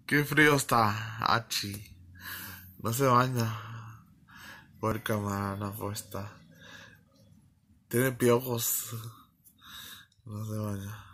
Qué frío está, Achi. No se baña. Puerca mala puesta. Tiene piojos. No se baña.